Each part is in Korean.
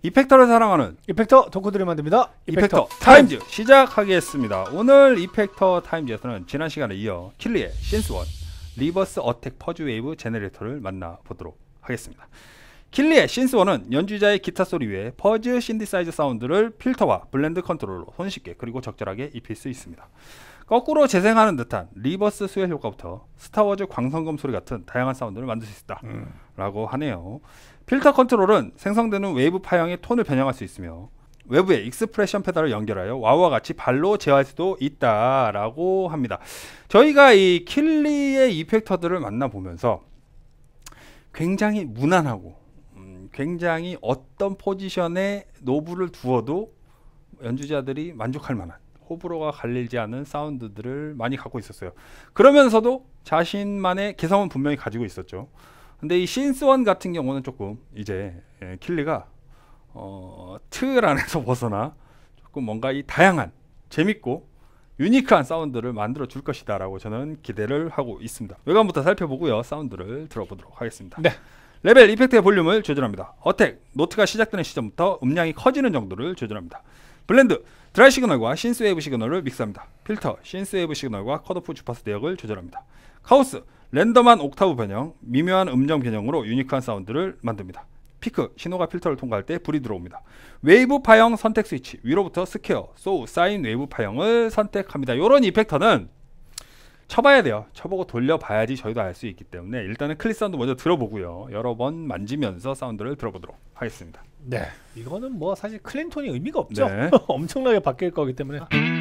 이펙터를 사랑하는 이펙터 덕후들이 만듭니다. 이펙터 타임즈 시작하겠습니다. 오늘 이펙터 타임즈에서는 지난 시간에 이어 킬리의 신스1 리버스 어택 퍼즈 웨이브 제너레이터를 만나보도록 하겠습니다. 킬리의 신스1은 연주자의 기타 소리 위에 퍼즈 신디사이저 사운드를 필터와 블렌드 컨트롤로 손쉽게 그리고 적절하게 입힐 수 있습니다. 거꾸로 재생하는 듯한 리버스 수혈 효과부터 스타워즈 광선검 소리 같은 다양한 사운드를 만들 수 있다 라고 하네요. 필터 컨트롤은 생성되는 웨이브 파형의 톤을 변형할 수 있으며 외부에 익스프레션 페달을 연결하여 와우와 같이 발로 제어할 수도 있다 라고 합니다. 저희가 이 킬리의 이펙터들을 만나보면서 굉장히 무난하고 굉장히 어떤 포지션에 노브를 두어도 연주자들이 만족할 만한, 호불호가 갈리지 않은 사운드들을 많이 갖고 있었어요. 그러면서도 자신만의 개성은 분명히 가지고 있었죠. 근데 이 신스1 같은 경우는 조금 이제 킬리가 틀 안에서 벗어나 조금 뭔가 이 다양한, 재밌고 유니크한 사운드를 만들어 줄 것이다 라고 저는 기대를 하고 있습니다. 외관부터 살펴보고요, 사운드를 들어보도록 하겠습니다. 네. 레벨 이펙트의 볼륨을 조절합니다. 어택, 노트가 시작되는 시점부터 음량이 커지는 정도를 조절합니다. 블렌드, 드라이 시그널과 신스웨이브 시그널을 믹스합니다. 필터, 신스웨이브 시그널과 컷오프 주파수 대역을 조절합니다. 카오스, 랜덤한 옥타브 변형, 미묘한 음정 변형으로 유니크한 사운드를 만듭니다. 피크, 신호가 필터를 통과할 때 불이 들어옵니다. 웨이브 파형 선택 스위치, 위로부터 스퀘어, 소우, 사인 웨이브 파형을 선택합니다. 이런 이펙터는 쳐봐야 돼요. 쳐보고 돌려봐야지 저희도 알 수 있기 때문에 일단은 클릭 사운드 먼저 들어보고요, 여러 번 만지면서 사운드를 들어보도록 하겠습니다. 네, 이거는 뭐 사실 클린톤이 의미가 없죠. 네. 엄청나게 바뀔 거기 때문에.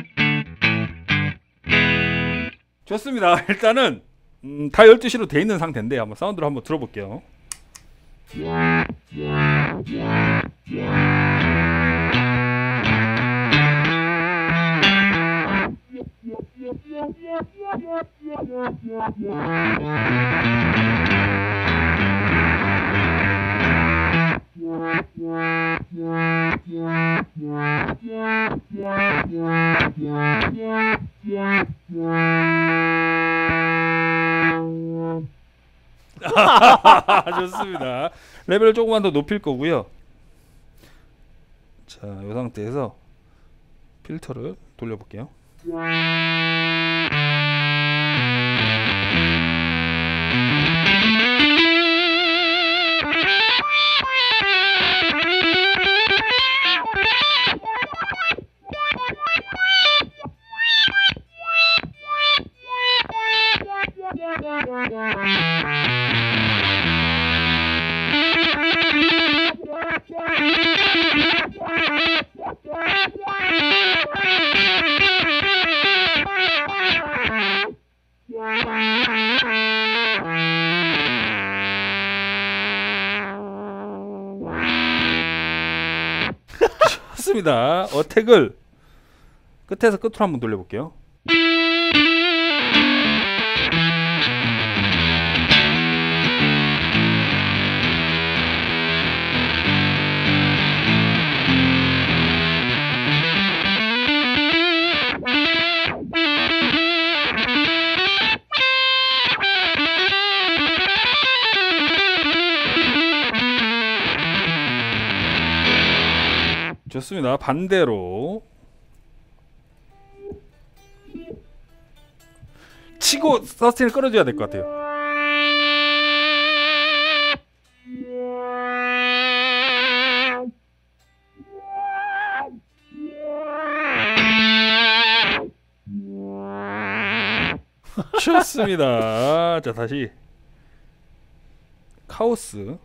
좋습니다. 일단은 다 12시로 돼 있는 상태인데 한번 사운드를 한번 들어볼게요. 좋습니다. 레벨을 조금만 더 높일 거고요. 자, 이 상태에서 필터를 돌려볼게요. 좋습니다. 어택을 끝에서 끝으로 한번 돌려볼게요. 좋습니다. 반대로 치고 서스틴을 끌어줘야 될 것 같아요. 좋습니다. 자, 다시 카오스.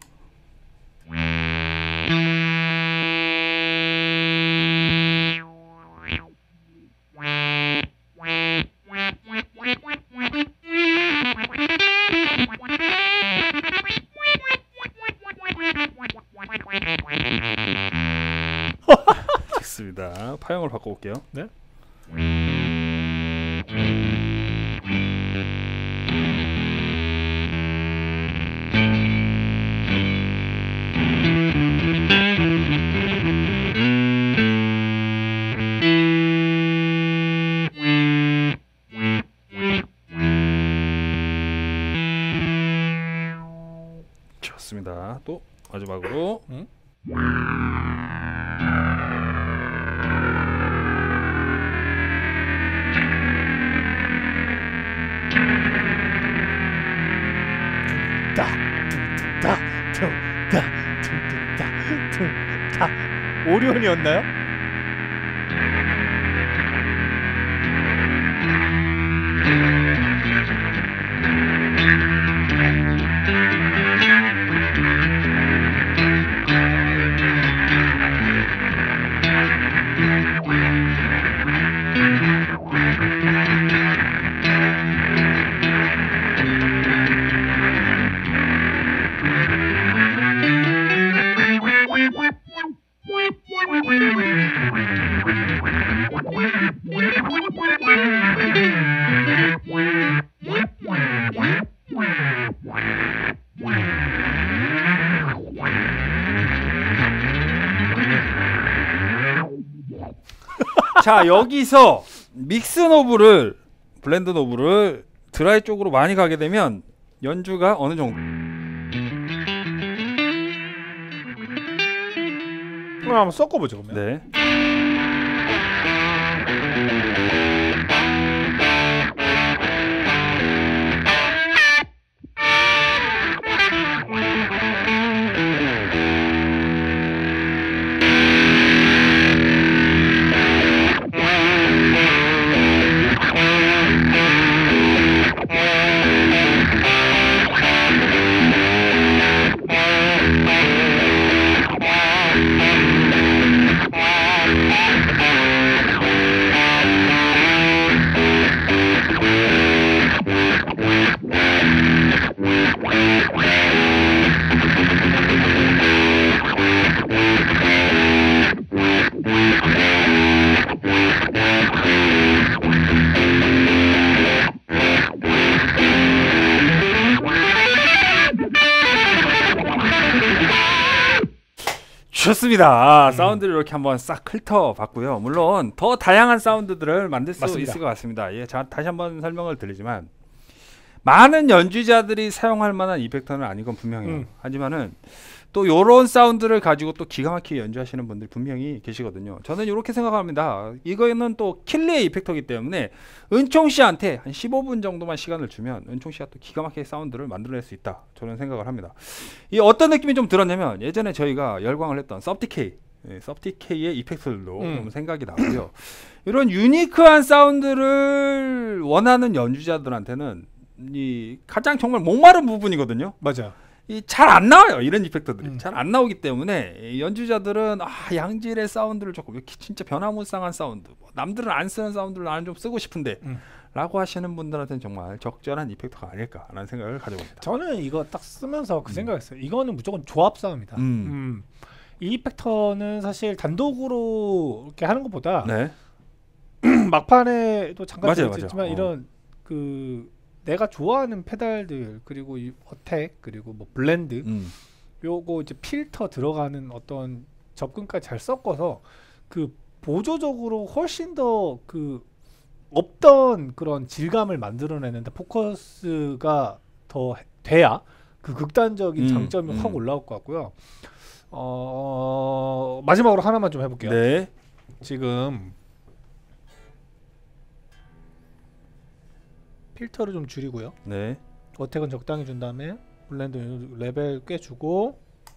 좋습니다. 파형을 바꿔볼게요. 네. 좋습니다. 또 마지막으로 오리온이었나요? 자, 여기서 믹스 노브를 블렌드 노브를 드라이 쪽으로 많이 가게 되면 연주가 어느 정도 그럼 한번 섞어보죠 그러면. 네. 좋습니다. 사운드를 이렇게 한번 싹 훑어봤고요. 물론 더 다양한 사운드들을 만들 수 맞습니다. 있을 것 같습니다. 예, 자, 다시 한번 설명을 드리지만 많은 연주자들이 사용할 만한 이펙터는 아닌 건 분명해요. 하지만은 또 요런 사운드를 가지고 또 기가 막히게 연주하시는 분들이 분명히 계시거든요. 저는 이렇게 생각합니다. 이거는 또 킬리의 이펙터이기 때문에 은총 씨한테 한 15분 정도만 시간을 주면 은총 씨가 또 기가 막히게 사운드를 만들어낼 수 있다. 저는 생각을 합니다. 이 어떤 느낌이 좀 들었냐면 예전에 저희가 열광을 했던 섭티K, 섭티K의 이펙터들도 좀 생각이 나고요. 이런 유니크한 사운드를 원하는 연주자들한테는 이 가장 정말 목마른 부분이거든요. 맞아요. 이 잘 안 나와요. 이런 이펙터들이 잘 안 나오기 때문에 이 연주자들은 양질의 사운드를 조금 이렇게 진짜 변화무쌍한 사운드, 뭐 남들은 안 쓰는 사운드를 나는 좀 쓰고 싶은데 라고 하시는 분들한테는 정말 적절한 이펙터가 아닐까라는 생각을 가져봅니다. 저는 이거 딱 쓰면서 그 생각했어요. 이거는 무조건 조합 싸움이다. 이 이펙터는 사실 단독으로 이렇게 하는 것보다 네. 막판에도 잠깐 맞아요, 얘기했지만 맞아요. 이런 그 내가 좋아하는 페달들 그리고 이 어택 그리고 뭐 블렌드 요거 이제 필터 들어가는 어떤 접근까지 잘 섞어서 그 보조적으로 훨씬 더 그 없던 그런 질감을 만들어내는데 포커스가 더 돼야 그 극단적인 장점이 확 올라올 것 같고요. 마지막으로 하나만 좀 해볼게요. 네. 지금 필터를 좀 줄이고요. 네. 어택은 적당히 준 다음에 블렌드 레벨 꽤 주고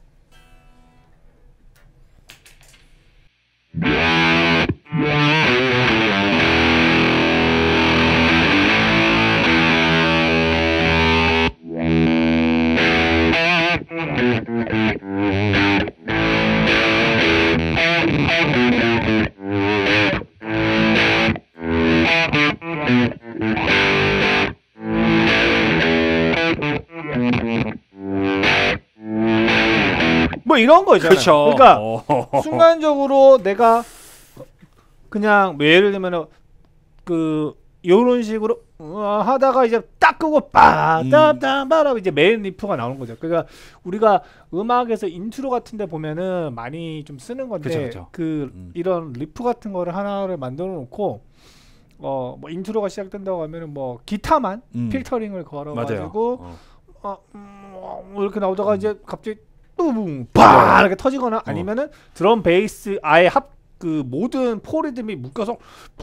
뭐 이런 거 있잖아요. 그렇죠. 그러니까 순간적으로 내가 그냥 뭐 예를 들면 그 요런 식으로 하다가 이제 딱 끄고 빠따따바라 이제 메인 리프가 나오는 거죠. 그러니까 우리가 음악에서 인트로 같은 데 보면은 많이 좀 쓰는 건데 그쵸. 이런 리프 같은 거를 하나를 만들어 놓고 뭐 인트로가 시작된다고 하면은 뭐 기타만 필터링을 걸어 가지고 이렇게 나오다가 이제 갑자기 뿡, 바 이렇게 터지거나 아니면은 드럼 베이스 아예 그 모든 포리듬이 묶여서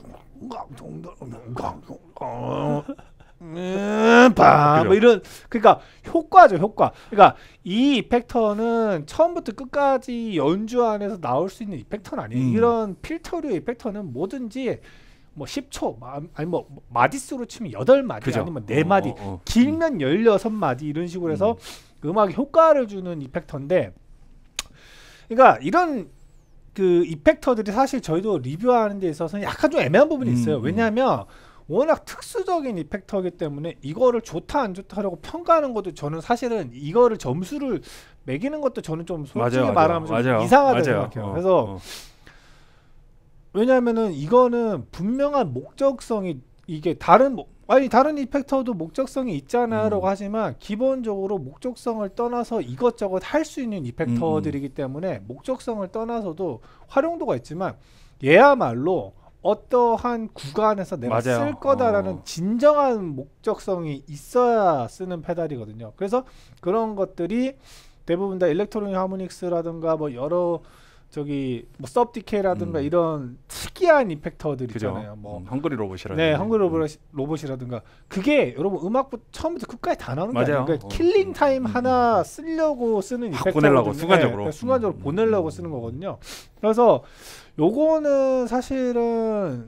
뭐 이런 그러니까 효과죠 효과. 그러니까 이 이펙터는 처음부터 끝까지 연주 안에서 나올 수 있는 이펙터는 아니에요. 이런 필터류의 이펙터는 뭐든지 뭐 10초 아니 뭐 마디수로 치면 8마디 그죠? 아니면 4마디 길면 16마디 이런 식으로 해서 음악에 효과를 주는 이펙터인데 그러니까 이런 그 이펙터들이 사실 저희도 리뷰하는 데 있어서는 약간 좀 애매한 부분이 있어요. 왜냐하면 워낙 특수적인 이펙터이기 때문에 이거를 좋다 안 좋다라고 평가하는 것도 저는 사실은 이거를 점수를 매기는 것도 저는 좀 솔직히 말하면 좀 이상하다고 생각해요. 그래서 왜냐하면은 이거는 분명한 목적성이 이게 다른 이펙터도 목적성이 있잖아라고 하지만 기본적으로 목적성을 떠나서 이것저것 할 수 있는 이펙터들이기 때문에 목적성을 떠나서도 활용도가 있지만 얘야말로 어떠한 구간에서 내가 쓸 거다라는 진정한 목적성이 있어야 쓰는 페달이거든요. 그래서 그런 것들이 대부분 다 일렉트로닉 하모닉스라든가 뭐 여러 저기 뭐 섭디케이라든가 이런 특이한 이펙터들 있잖아요. 뭐 헝그리 로봇이라든가. 네, 헝그리 로봇이라든가 그게 여러분 음악부터 처음부터 끝까지 다 나오는 거 아니에요? 그러니까 킬링 타임 하나 쓰려고 쓰는 이펙터거든요. 보내려고 순간적으로. 네, 순간적으로 보내려고 쓰는 거거든요. 그래서 요거는 사실은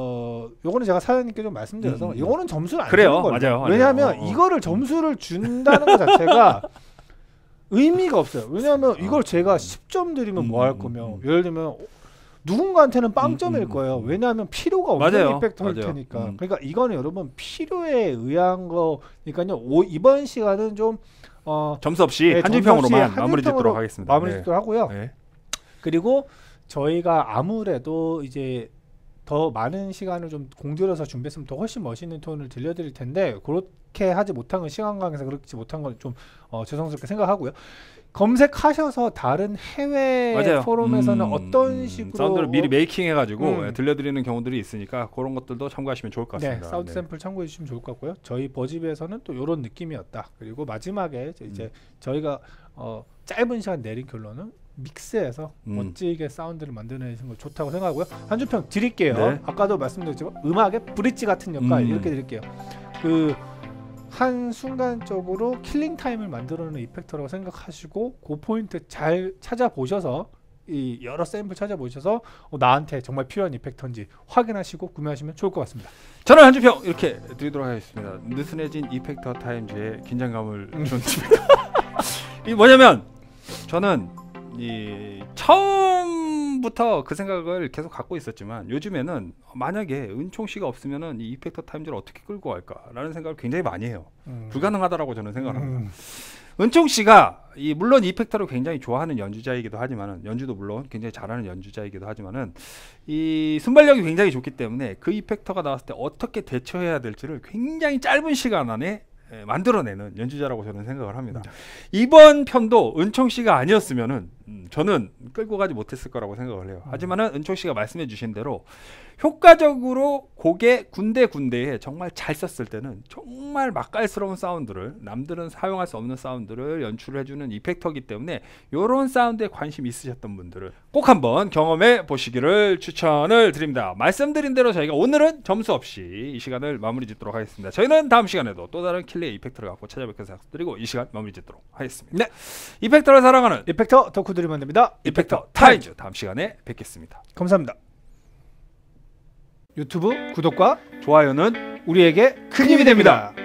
요거는 제가 사장님께 좀 말씀드려서 요거는 점수를 안 주는 거예요. 맞아요. 왜냐하면 이거를 점수를 준다는 것 자체가 의미가 없어요. 왜냐하면 이걸 제가 10점 드리면 뭐 할 거면 예를 들면 누군가한테는 빵점일 거예요. 왜냐하면 필요가 없는 이펙터일 테니까. 그러니까 이거는 여러분 필요에 의한 거니까요. 이번 시간은 좀 점수 없이 한 줄평으로만 마무리 짓도록 하겠습니다. 마무리 짓도록 하고요. 그리고 저희가 아무래도 이제 더 많은 시간을 좀 공들여서 준비했으면 더 훨씬 멋있는 톤을 들려드릴 텐데 그렇게 하지 못한 건 시간 관계에서 그렇지 못한 건 좀 죄송스럽게 생각하고요. 검색하셔서 다른 해외 포럼에서는 어떤 식으로 사운드를 미리 메이킹 해가지고 들려드리는 경우들이 있으니까 그런 것들도 참고하시면 좋을 것 같습니다. 네, 사운드 샘플 참고해 주시면 좋을 것 같고요. 저희 버즈비에서는 또 이런 느낌이었다. 그리고 마지막에 이제 저희가 짧은 시간 내린 결론은 믹스해서 멋지게 사운드를 만들어내는 거 좋다고 생각하고요. 한 줄평 드릴게요. 네. 아까도 말씀드렸지만 음악의 브릿지 같은 역할 이렇게 드릴게요. 그 한 순간적으로 킬링 타임을 만들어내는 이펙터라고 생각하시고 그 포인트 잘 찾아보셔서 이 여러 샘플 찾아보셔서 나한테 정말 필요한 이펙터인지 확인하시고 구매하시면 좋을 것 같습니다. 저는 한 줄평 이렇게 드리도록 하겠습니다. 느슨해진 이펙터 타임즈의 긴장감을 준 이 뭐냐면 저는 이 처음부터 그 생각을 계속 갖고 있었지만 요즘에는 만약에 은총 씨가 없으면은 이 이펙터 타임즈를 어떻게 끌고 갈까라는 생각을 굉장히 많이 해요. 불가능하다라고 저는 생각합니다. 은총 씨가 물론 이펙터를 굉장히 좋아하는 연주자이기도 하지만은 연주도 물론 굉장히 잘하는 연주자이기도 하지만은 이 순발력이 굉장히 좋기 때문에 그 이펙터가 나왔을 때 어떻게 대처해야 될지를 굉장히 짧은 시간 안에 만들어내는 연주자라고 저는 생각을 합니다. 이번 편도 은총 씨가 아니었으면은 저는 끌고 가지 못했을 거라고 생각을 해요. 하지만은 은총 씨가 말씀해 주신 대로 효과적으로 곡의 군데군데에 정말 잘 썼을 때는 정말 맛깔스러운 사운드를 남들은 사용할 수 없는 사운드를 연출을 해주는 이펙터이기 때문에 이런 사운드에 관심 있으셨던 분들은 꼭 한번 경험해 보시기를 추천을 드립니다. 말씀드린 대로 저희가 오늘은 점수 없이 이 시간을 마무리 짓도록 하겠습니다. 저희는 다음 시간에도 또 다른 킬리의 이펙터를 갖고 찾아뵙겠습니다. 드리고 이 시간 마무리 짓도록 하겠습니다. 네, 이펙터를 사랑하는 이펙터 덕후들이 만듭니다. 이펙터 타임즈 다음 시간에 뵙겠습니다. 감사합니다. 유튜브 구독과 좋아요는 우리에게 큰 힘이 됩니다.